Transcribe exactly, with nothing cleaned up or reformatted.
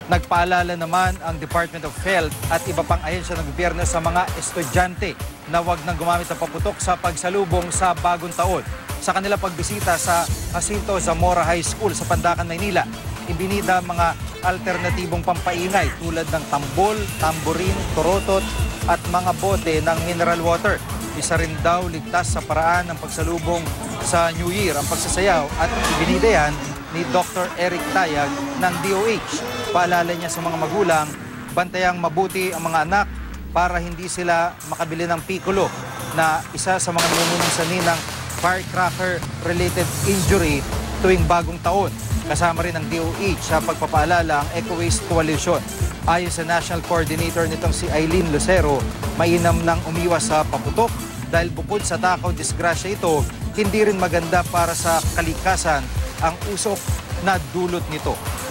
Nagpaalala naman ang Department of Health at iba pang ahensya ng gobyerno sa mga estudyante na huwag nang gumamit ng paputok sa pagsalubong sa bagong taon. Sa kanila pagbisita sa Jacinto Zamora High School sa Pandacan, Maynila, ibinida mga alternatibong pampaingay tulad ng tambol, tamborin, torotot at mga bote ng mineral water. Isa rin daw ligtas sa paraan ng pagsalubong sa New Year ang pagsasayaw at ibinida yan ni Doctor Eric Tayag ng D O H. Paalala niya sa mga magulang, bantayang mabuti ang mga anak para hindi sila makabili ng piccolo na isa sa mga nangungunang sanhi ng firecracker-related injury tuwing bagong taon. Kasama rin ng D O H sa pagpapaalala ang Eco Waste Coalition. Ayon sa National Coordinator nitong si Eileen Lucero, mainam nang umiwas sa paputok dahil bukod sa takaw disgrasya ito, hindi rin maganda para sa kalikasan ang usok na dulot nito.